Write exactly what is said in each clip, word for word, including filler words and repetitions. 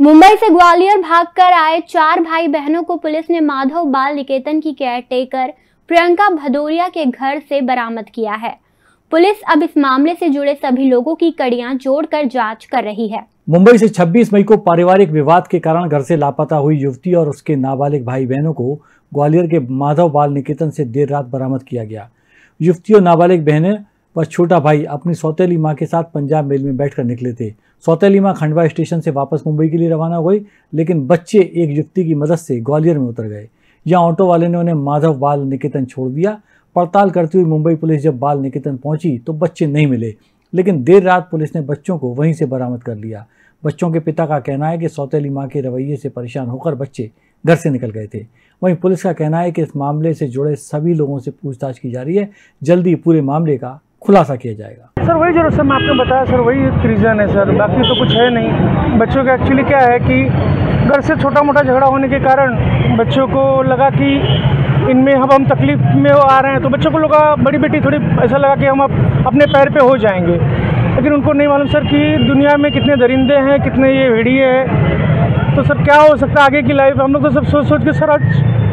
मुंबई से ग्वालियर भागकर आए चार भाई बहनों को पुलिस ने माधव बाल निकेतन की केयरटेकर प्रियंका भदौरिया के घर से बरामद किया है। पुलिस अब इस मामले से जुड़े सभी लोगों की कड़ियां जोड़कर जांच कर रही है। मुंबई से छब्बीस मई को पारिवारिक विवाद के कारण घर से लापता हुई युवती और उसके नाबालिग भाई बहनों को ग्वालियर के माधव बाल निकेतन से देर रात बरामद किया गया। युवती और नाबालिग बहनें व छोटा भाई अपनी सौतेली मां के साथ पंजाब मेल में बैठकर निकले थे। सौतेली मां खंडवा स्टेशन से वापस मुंबई के लिए रवाना हो गई, लेकिन बच्चे एक युवती की मदद से ग्वालियर में उतर गए। यहां ऑटो वाले ने उन्हें माधव बाल निकेतन छोड़ दिया। पड़ताल करती हुई मुंबई पुलिस जब बाल निकेतन पहुंची तो बच्चे नहीं मिले, लेकिन देर रात पुलिस ने बच्चों को वहीं से बरामद कर लिया। बच्चों के पिता का कहना है कि सौतेली मां के रवैये से परेशान होकर बच्चे घर से निकल गए थे। वहीं पुलिस का कहना है कि इस मामले से जुड़े सभी लोगों से पूछताछ की जा रही है। जल्दी पूरे मामले का खुलासा किया जाएगा। सर वही जो सर मैं आपने बताया सर वही एक रीज़न है सर, बाकी तो कुछ है नहीं। बच्चों का एक्चुअली क्या है कि घर से छोटा मोटा झगड़ा होने के कारण बच्चों को लगा कि इनमें हम हम तकलीफ में आ रहे हैं, तो बच्चों को लगा, बड़ी बेटी थोड़ी ऐसा लगा कि हम अब अपने पैर पे हो जाएंगे, लेकिन उनको नहीं मालूम सर कि दुनिया में कितने दरिंदे हैं, कितने ये भेड़िए हैं। तो सर क्या हो सकता है आगे की लाइफ। हम लोग तो सब सोच सोच के सर आज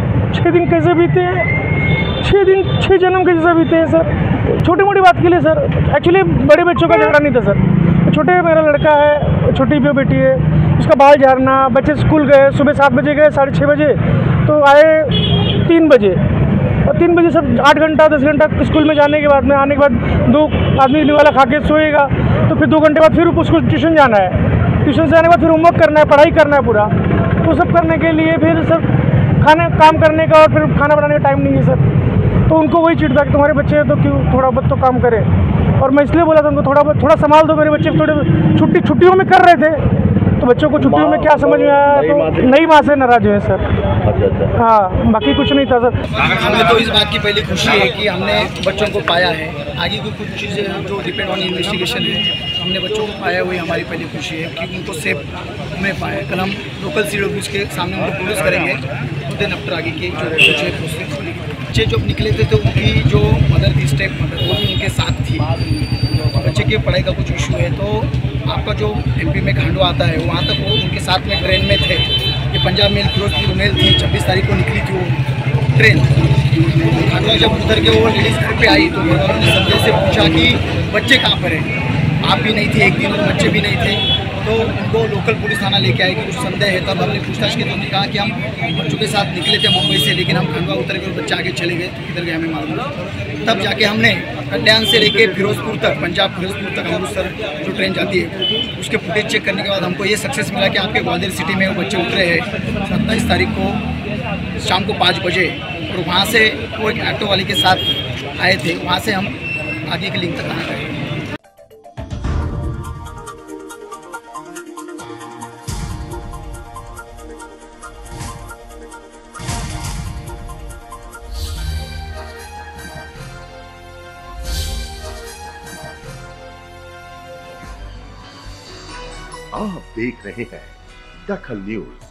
छः दिन कैसे बीते हैं, छः दिन छः जन्म कैसे बीते हैं सर, छोटी मोटी बात के लिए सर। एक्चुअली बड़े बच्चों का झगड़ा नहीं था सर, छोटे मेरा लड़का है, छोटी भी बेटी है, उसका बाल झाड़ना, बच्चे स्कूल गए, सुबह सात बजे गए, साढ़े छः बजे तो आए तीन बजे, और तीन बजे सब आठ घंटा दस घंटा स्कूल में जाने के बाद में आने के बाद दो आदमी वाला खा के सोएगा, तो फिर दो घंटे बाद फिर उसको ट्यूशन जाना है, ट्यूशन से जाने के बाद फिर होमवर्क करना है, पढ़ाई करना है पूरा। तो सब करने के लिए फिर सर खाने काम करने का और फिर खाना बनाने का टाइम नहीं है सर। तो उनको वही चिढ़ था कि तुम्हारे बच्चे हैं तो क्यों थोड़ा बहुत तो काम करें, और मैं इसलिए बोला था उनको थोड़ा बहुत थोड़ा संभाल दो, मेरे बच्चे थोड़े छुट्टी छुट्टियों में कर रहे थे, तो बच्चों को छुट्टियों में क्या समझ में आया, तो नई माँ से नाराज हुए सर। हाँ बाकी कुछ नहीं था सर। हमें तो इस बात की पहली खुशी है कि हमने बच्चों को पाया है। आगे की कुछ चीज़ें जो डिपेंड ऑन इन्वेस्टिगेशन है, हमने बच्चों को पाया हुई हमारी पहली खुशी है कि उनको सेफ में पाए। कल हम लोकल सी डब्ल्यूज के सामने उनको प्रोड्यूस करेंगे, देन आफ्टर आगे की जो बच्चे जो निकले थे तो उनकी जो मदर थी, स्टेप मदर, वो भी उनके साथ थी। बच्चे की पढ़ाई का कुछ इशू है तो आपका जो एमपी में खांडवा आता है वहाँ तक वो उनके साथ में ट्रेन में थे। ये पंजाब मेल फिरोजपुर मेल थी, छब्बीस तारीख को निकली थी वो ट्रेन। खांडवा जब उतर के वो लेडीज़ घर पे आई तो उन्होंने संजय से पूछा कि बच्चे कहाँ पर हैं, आप भी नहीं थे एक दिन और बच्चे भी नहीं थे। तो उनको लोकल पुलिस थाना लेके आए कि कुछ संदेह है। तब हमने पूछताछ की तो उन्होंने कहा कि हम बच्चों के साथ निकले थे मुंबई से, लेकिन हम खंडवा उतर के और बच्चे आगे चले गए, किधर गए हमें मालूम नहीं। तब जाके हमने कल्याण से लेके फिरोजपुर तक, पंजाब फिरोजपुर तक अमृतसर जो ट्रेन जाती है उसके फुटेज चेक करने के बाद हमको ये सक्सेस मिला कि आपके ग्वालियर सिटी में वो बच्चे उतरे हैं सत्ताईस तारीख को शाम को पाँच बजे, और वहाँ से वो एक ऑटो वाले के साथ आए थे। वहाँ से हम आगे के लिंक तक आ गए। आप देख रहे हैं दखल न्यूज।